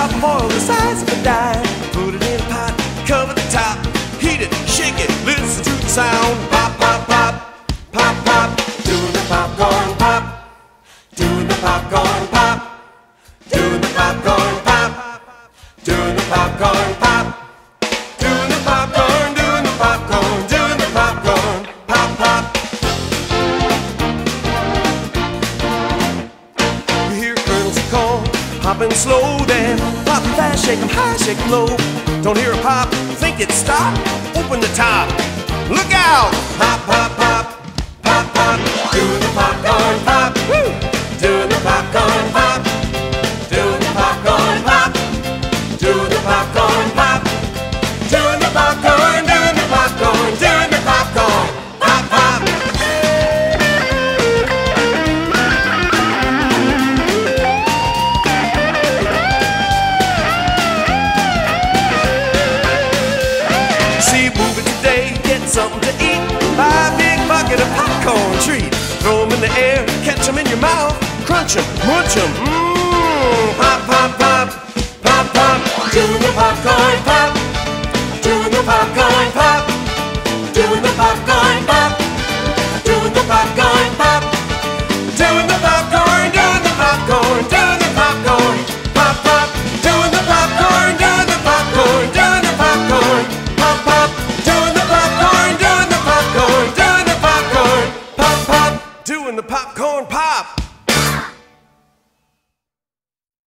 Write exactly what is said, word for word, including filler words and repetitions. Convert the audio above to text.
drop of oil the size of a dime. Put it in a pot, cover the top, heat it, shake it, listen to the sound. Pop, pop, pop, pop, pop, doing the popcorn pop, doing the popcorn pop, doing the popcorn pop, doing the popcorn pop, doing the popcorn, doing the popcorn, doing the popcorn pop, pop. You hear kernels of corn popping slow, then popping fast, shake 'em high, shake 'em low. Don't hear a pop, think it's stopped, open the top, look out! Pop, pop, pop, pop, pop, doing the popcorn pop, woo! Doing the popcorn pop, doing the popcorn pop, doing the popcorn pop, doing the popcorn, doing the popcorn, doing the popcorn pop, pop. See a movie today, get something to eat, buy a big bucket of popcorn treat, throw 'em in the air, catch 'em in your mouth, crunch 'em, munch 'em, mmm, pop, pop, pop, pop, pop, doing the popcorn pop, doing the popcorn pop, doing the popcorn pop, doing the popcorn pop, doing the popcorn, doing the popcorn, doing the popcorn pop, pop, doing the popcorn, doing the popcorn, doing the popcorn pop, pop, doing the popcorn, doing the popcorn, doing the popcorn pop, pop, doing the popcorn pop.